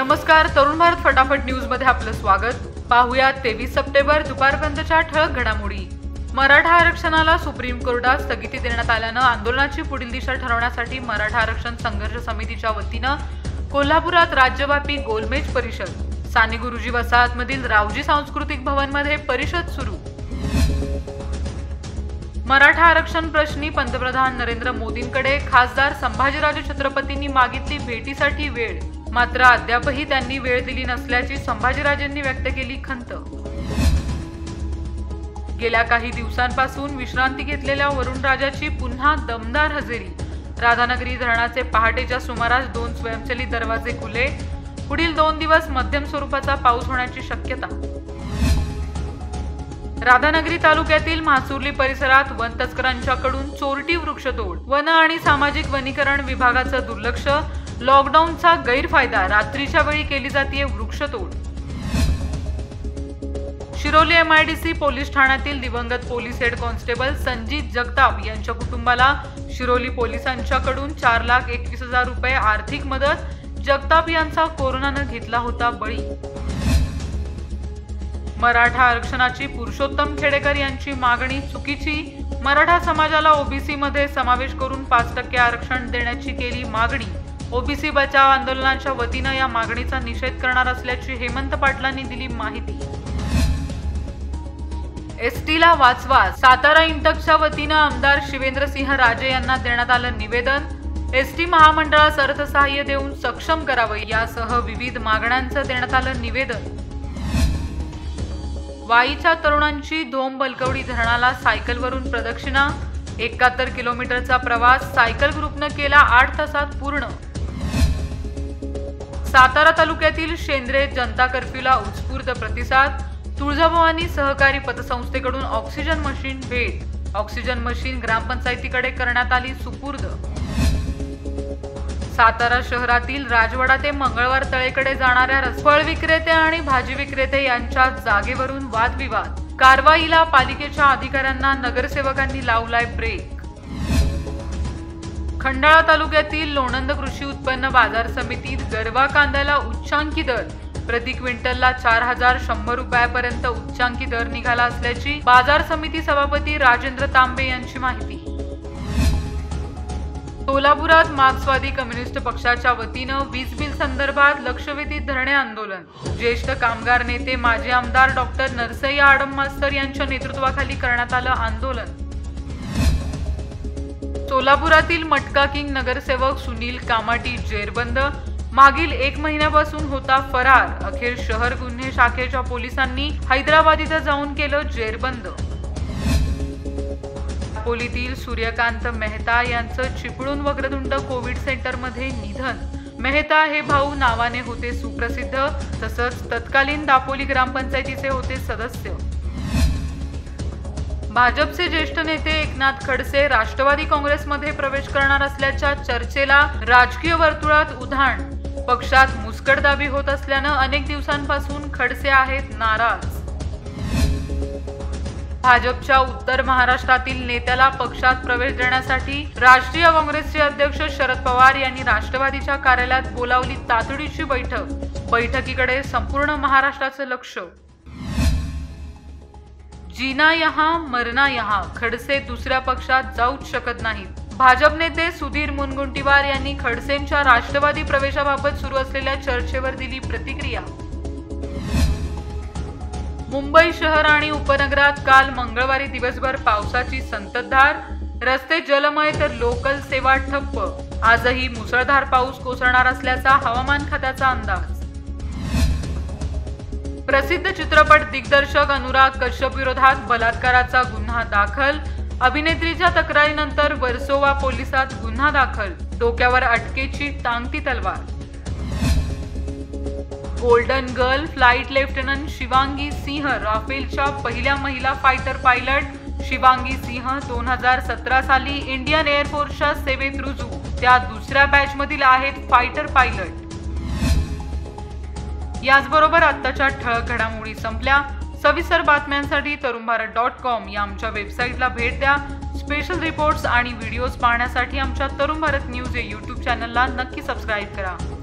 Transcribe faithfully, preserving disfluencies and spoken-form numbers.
नमस्कार, तरुण भारत फटाफट न्यूज मध्ये आपलं स्वागत। पाहूया तेवीस सप्टेंबर दुपारपर्यंतच्या ठळक घडामोडी। मराठा आरक्षणाला सुप्रीम कोर्टात स्थगिती देण्यात आल्यानं आंदोलनाची पुढील दिशा ठरवण्यासाठी मराठा आरक्षण संघर्ष समितीच्या वतीनं कोल्हापुरात राज्यव्यापी गोलमेज परिषद, साने गुरुजी वसाहतमधील रावजी सांस्कृतिक भवन मध्ये परिषद सुरू। मराठा आरक्षण प्रश्नी पंतप्रधान नरेंद्र मोदींकडे खासदार संभाजीराजे छत्रपतींनी मागितली भेटीसाठी वेळ, मात्र अद्यापही त्यांनी वेळ दिली नसल्याची संभाजीराजेंनी व्यक्त केली खंत। गेल्या काही दिवसांपासून विश्रांती घेतलेल्या वरुणराजाची पुन्हा दमदार हजेरी। राधानगरी धरणाचे पहाटेच्या सुमारास दोन स्वयंचलित दरवाजे खुले। पुढील दोन दिवस मध्यम स्वरूपाचा पाऊस होण्याची शक्यता। राधानगरी तालुक्यातील म्हासुर्ली परिसरात वन तस्करांच्याकडून चोरटी वृक्षतोड, वन आणि सामाजिक वनीकरण विभागाचं दुर्लक्ष, लॉकडाऊनचा गैरफायदा, रात्रीच्या वेळी केली जाते वृक्षतोड। शिरोली एमआयडीसी पोलीस ठाण्यातील दिवंगत police head constable Sanjeet Jagtap यांच्या कुटुंबाला शिरोली पोलिसांच्याकडून चार लाख एकवीस हजार रुपये आर्थिक मदत। जगताप यांचा कोरोनानं घेतला होता बळी। मराठा आरक्षणाची पुरुषोत्तम खेडेकर यांची मागणी चुकीची, मराठा समाजाला ओबीसी मध्ये समावेश करून पाच टक्के आरक्षण देण्याची केली मागणी। ओबीसी बचाव आंदोलनाच्या वतीनं या मागणीचा निषेध करणार असल्याची हेमंत पाटलांनी दिली माहिती। एसटीला वाचवा, सातारा इंटकच्या वतीनं आमदार शिवेंद्रसिंह राजे यांना देण्यात आलं निवेदन। एसटी महामंडळास अर्थसहाय्य देऊन सक्षम करावं यासह विविध मागण्यांचं देण्यात आलं निवेदन। वाईच्या तरुणांची धोम बलकवडी धरणाला सायकलवरून प्रदक्षिणा, एकाहत्तर किलोमीटरचा प्रवास सायकल ग्रुपनं केला आठ तासात पूर्ण। सातारा तालुक्यातील शेंद्रे जनता कर्फ्यूला उत्स्फूर्त प्रतिसाद, तुळजाभवानी सहकारी पतसंस्थेकडून ऑक्सिजन मशीन भेट, ऑक्सिजन मशीन ग्रामपंचायतीकडे करण्यात आली सुपूर्द। सातारा शहरातील राजवाडा ते मंगळवार तळेकडे जाणाऱ्या फळ विक्रेते आणि भाजी विक्रेते यांच्या जागेवरून वादविवाद, कारवाईला पालिकेच्या अधिकाऱ्यांना नगरसेवकांनी लावलाय ब्रेक। खंडाळा तालुक्यातील लोणंद कृषी उत्पन्न बाजार समितीत गरवा कांद्याला उच्चांकी दर, प्रति क्विंटलला चार हजार शंभर रुपयापर्यंत उच्चांकी दर निघाला असल्याची बाजार समिती सभापती राजेंद्र तांबे यांची माहिती। सोलापुरात मार्क्सवादी कम्युनिस्ट पक्षाच्या वतीनं वीज बिल संदर्भात लक्षवेधी धरणे आंदोलन। ज्येष्ठ कामगार नेते माजी आमदार डॉक्टर नरसय्या आडम मास्तर यांच्या नेतृत्वाखाली करण्यात आलं आंदोलन। सोलापुरातील मटका किंग नगरसेवक सुनील कामाटी जेरबंद, मागील एक महिन्यापासून होता फरार। अखेर शहर गुन्हे शाखेच्या पोलिसांनी हैदराबाद इथं जाऊन केलं जेरबंद। पोलीतील सूर्यकांत मेहता यांचं चिपळूण वक्रतुंड कोविड सेंटर मध्ये निधन। मेहता हे भाऊ नावाने होते सुप्रसिद्ध, तसंच तत्कालीन दापोली ग्रामपंचायतीचे होते सदस्य। भाजपचे ज्येष्ठ नेते एकनाथ खडसे राष्ट्रवादी काँग्रेसमध्ये प्रवेश करणार असल्याच्या चर्चेला राजकीय वर्तुळात उधाण। पक्षात मुस्कटदाबी होत असल्यानं अनेक दिवसांपासून खडसे आहेत नाराज। भाजपच्या उत्तर महाराष्ट्रातील नेत्याला पक्षात प्रवेश देण्यासाठी राष्ट्रीय काँग्रेसचे अध्यक्ष शरद पवार यांनी राष्ट्रवादीच्या कार्यालयात बोलावली तातडीची बैठक। बैठकीकडे संपूर्ण महाराष्ट्राचं लक्ष। जीना यहां मरना यहां, खडसे दुसऱ्या पक्षात जाऊच शकत नाहीत। भाजप नेते सुधीर मुनगंटीवार यांनी खडसेंच्या राष्ट्रवादी प्रवेशाबाबत सुरू असलेल्या चर्चेवर दिली प्रतिक्रिया। मुंबई शहर आणि उपनगरात काल मंगळवारी दिवसभर पावसाची संततधार, रस्ते जलमय तर लोकल सेवा ठप्प। आजही मुसळधार पाऊस कोसळणार असल्याचा हवामान खात्याचा अंदाज। प्रसिद्ध चित्रपट दिग्दर्शक अनुराग कश्यप विरोधात बलात्काराचा गुन्हा दाखल। अभिनेत्रीच्या तक्रारीनंतर वर्सोवा पोलिसात गुन्हा दाखल। डोक्यावर अटकेची टांगती तलवार। Golden girl flight lieutenant Shivangi Singh राफेलच्या पहिल्या महिला फायटर पायलट। शिवांगी सिंह दोन हजार सतरा साली इंडियन एअरफोर्सच्या सेवेत रुजू, त्या दुसऱ्या बॅच मधील आहेत फायटर पायलट। याचबरोबर आत्ताच्या ठळक घडामोडी संपल्या। सविस्तर बातम्यांसाठी तरुण भारत डॉट कॉम या आमच्या वेबसाईटला भेट द्या। स्पेशल रिपोर्ट्स आणि व्हिडिओज पाहण्यासाठी आमच्या तरुण भारत न्यूज या यूट्यूब चॅनलला नक्की सबस्क्राईब करा।